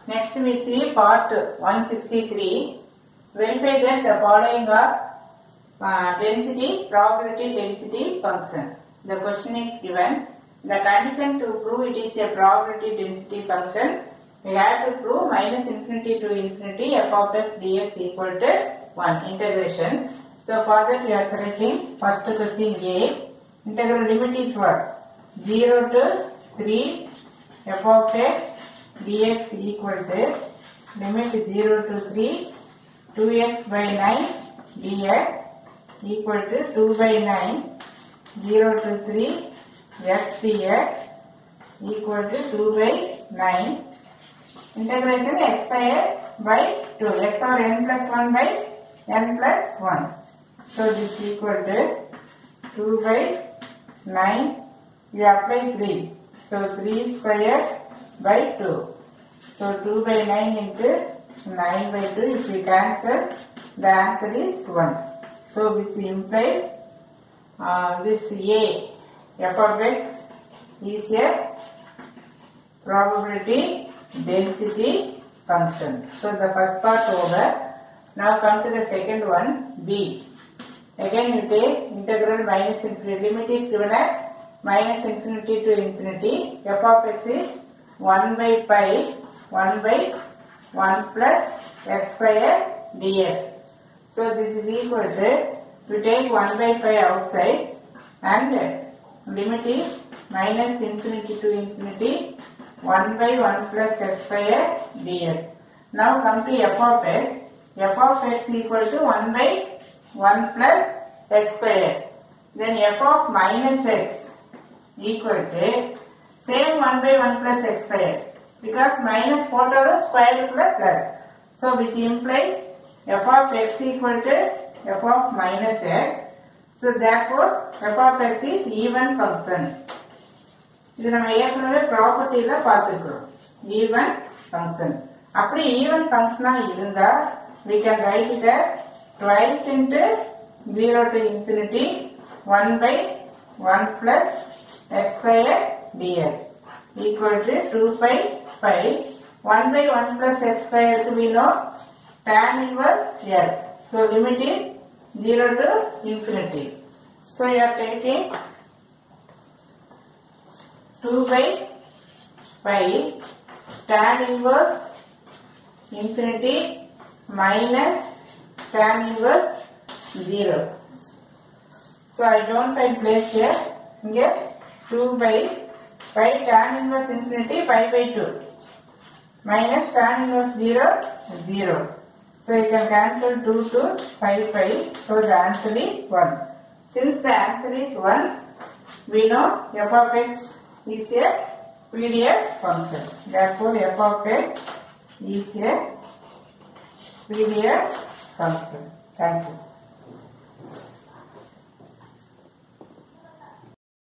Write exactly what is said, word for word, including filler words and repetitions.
Next we see part one sixty-three. Verify that the following are uh, density, probability density function. The question is given. The condition to prove it is a probability density function. We have to prove minus infinity to infinity f of x dx equal to one. Integration. So for that we are selecting first question A. Integral limit is what? zero to three f of x dx equal to limit zero to three two x by nine dx equal to two by nine zero to three x dx equal to two by nine. Integration x square by two, x power n plus one by n plus one. So this is equal to two by nine. We apply three. So three square by two. So two by nine into nine by two. If we cancel, the answer is one. So which implies uh, this A, f of x is a probability density function. So the first part over. Now come to the second one, B. Again you take integral minus infinity. Limit is given as minus infinity to infinity. F of x is one by pi, one by one plus x square dx. So this is equal to, we take one by pi outside and limit is minus infinity to infinity one by one plus x square dx. Now come to f of x. F of x equal to one by one plus x square. Then f of minus x equal to same one by one plus x square. Because minus total square plus plus. So which implies f of x equal to f of minus x. So therefore f of x is even function. இது நம்ம ஏற்கனவே ப்ராப்பர்ட்டில பார்த்திருக்கிறோம். Even function. அப்படி even ஃபங்க்ஷனா இருந்தா we can write it as twice into zero to infinity one by one plus x square dx equal to two pi pi. one by one plus x square to we know tan inverse s. So limit is zero to infinity. So you are taking two by pi tan inverse infinity minus tan inverse zero. So I don't find place here. Here two by pi tan inverse infinity pi by two minus tan inverse zero zero. So you can cancel two to pi pi. So the answer is one. Since the answer is one, we know f of x is a P D F function. Therefore f of x is a P D F function. Thank you.